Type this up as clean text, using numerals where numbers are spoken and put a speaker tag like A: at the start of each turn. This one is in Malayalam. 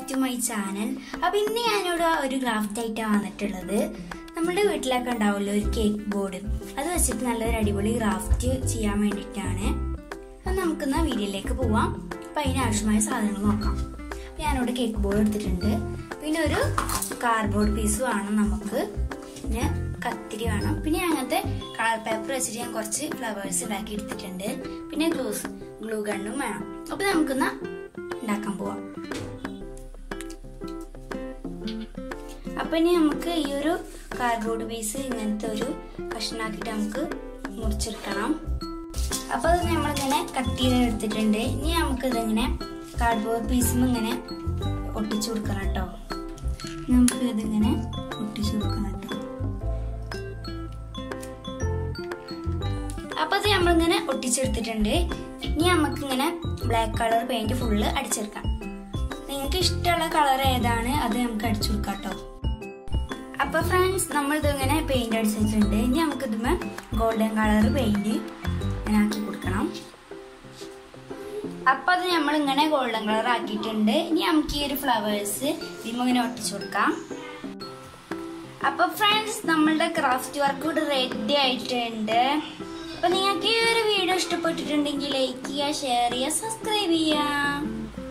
A: back to my channel. അപ്പോൾ ഇന്ന് ഞാനിവിടെ ഒരു ക്രാഫ്റ്റ് ആയിട്ടാണ് വന്നിട്ടുള്ളത്. നമ്മുടെ വീട്ടിലൊക്കെ ഉണ്ടാവുമല്ലോ ഒരു കേക്ക് ബോർഡ്. അത് വെച്ചിട്ട് നല്ലൊരു അടിപൊളി ക്രാഫ്റ്റ് ചെയ്യാൻ വേണ്ടിയിട്ടാണ്. അപ്പോൾ നമുക്കിന്ന് വീഡിയോയിലേക്ക് പോവാം. അപ്പോൾ അതിനാവശ്യമായ സാധനങ്ങൾ നോക്കാം. ഞാനിവിടെ കേക്ക് ബോർഡ് എടുത്തിട്ടുണ്ട്. പിന്നെ ഒരു കാർഡ്ബോർഡ് പീസ് വേണം നമുക്ക്. പിന്നെ കത്തിരി വേണം. പിന്നെ അങ്ങനത്തെ കളർ പേപ്പർ വെച്ചിട്ട് ഞാൻ കുറച്ച് ഫ്ലവേഴ്സ് ഉണ്ടാക്കി എടുത്തിട്ടുണ്ട്. പിന്നെ ഗ്ലൂ ഗണ്ണും വേണം. അപ്പോൾ നമുക്കിന്ന് ഉണ്ടാക്കാൻ പോവാം. അപ്പൊ ഇനി നമുക്ക് ഈ ഒരു കാർഡ്ബോർഡ് പീസ് ഇങ്ങനത്തെ ഒരു കഷ്ണാക്കിട്ട് നമുക്ക് മുറിച്ചെടുക്കണം. അപ്പൊ അത് നമ്മളിങ്ങനെ കട്ട് ചെയ്ത് എടുത്തിട്ടുണ്ട്. ഇനി നമുക്ക് ഇതിങ്ങനെ കാർഡ്ബോർഡ് പീസും ഇങ്ങനെ ഒട്ടിച്ചു കൊടുക്കണം കേട്ടോ. നമുക്ക് ഇതിങ്ങനെ ഒട്ടിച്ചു കൊടുക്കണം കേട്ടോ. അപ്പൊ അത് നമ്മളിങ്ങനെ ഒട്ടിച്ചെടുത്തിട്ടുണ്ട്. ഇനി നമുക്കിങ്ങനെ ബ്ലാക്ക് കളർ പെയിന്റ് ഫുള്ള് അടിച്ചെടുക്കാം. നിങ്ങൾക്ക് ഇഷ്ടമുള്ള കളർ ഏതാണ് അത് നമുക്ക് അടിച്ചു കൊടുക്കാം കേട്ടോ. അപ്പൊ ഫ്രണ്ട്സ്, നമ്മൾ ഇതിങ്ങനെ പെയിന്റ് അടിച്ചിട്ടുണ്ട്. ഇനി നമുക്ക് ഇതുമേ ഗോൾഡൻ കളർ പെയിന്റ് ഇങ്ങനെ ആക്കി കൊടുക്കണം. അപ്പൊ അത് നമ്മൾ ഇങ്ങനെ ഗോൾഡൻ കളർ ആക്കിയിട്ടുണ്ട്. ഇനി നമുക്ക് ഈ ഒരു ഫ്ലവേഴ്സ് ഇതിങ്ങനെ ഒട്ടിച്ചു കൊടുക്കാം. അപ്പൊ ഫ്രണ്ട്സ്, നമ്മളുടെ ക്രാഫ്റ്റ് വർക്ക് ഇവിടെ റെഡി ആയിട്ടുണ്ട്. അപ്പൊ നിങ്ങൾക്ക് ഈ ഒരു വീഡിയോ ഇഷ്ടപ്പെട്ടിട്ടുണ്ടെങ്കിൽ ലൈക്ക് ചെയ്യുക, ഷെയർ ചെയ്യുക, സബ്സ്ക്രൈബ് ചെയ്യുക.